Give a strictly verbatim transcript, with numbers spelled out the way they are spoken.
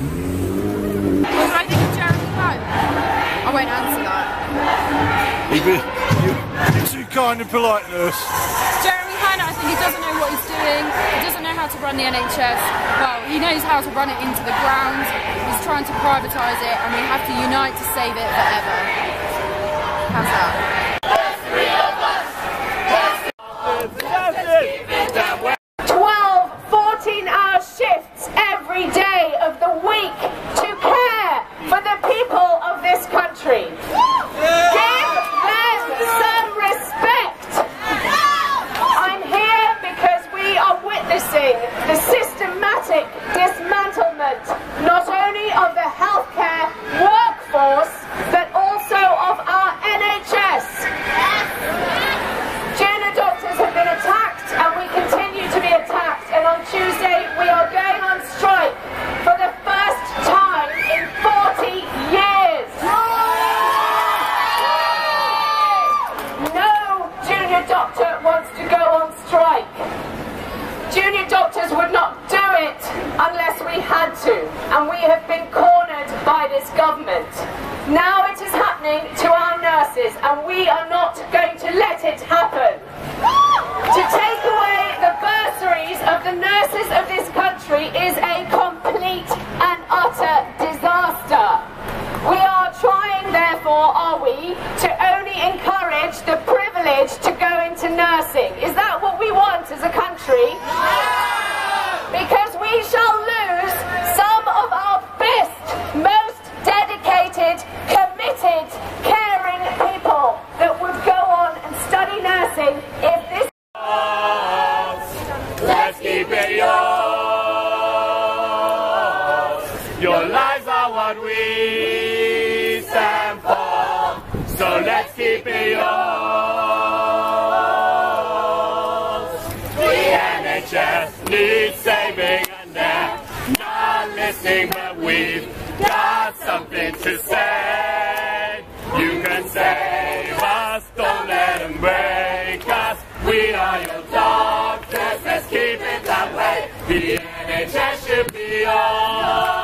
What do I think of Jeremy Hunt? I won't answer that. You'd be, you're too kind and polite, nurse. Jeremy Hunt, I think he doesn't know what he's doing. He doesn't know how to run the N H S. Well, he knows how to run it into the ground. He's trying to privatise it, and we have to unite to save it forever. How's that? twelve fourteen hour shifts every day of the week to care for the people of this country. Give them some respect. I'm here because we are witnessing the systematic dismantlement not only of the healthcare workforce but also of our N H S. Junior doctors have been attacked and we continue to be attacked, and on Tuesday we are going on strike for the first time in forty years. No junior doctor wants to go on strike. Junior doctors would not do it unless we had to, and we have been cornered by this government. Now it is happening to our nurses, and we are not going to let it happen. To take away the bursaries of the nurses of this country is a complete and utter disaster. We are trying, therefore, are we, to only encourage the privilege to go into nursing. Is that what we want as a country? Because we shall lose some of our best, most dedicated, committed, caring people that would go on and study nursing if this... Let's keep it yours. Your lives are what we stand for, so let's keep it yours. The N H S needs saving and they're not listening, but we've got something to say. You can save us, don't let them break us. We are your doctors, let's keep it that way. The N H S should be yours.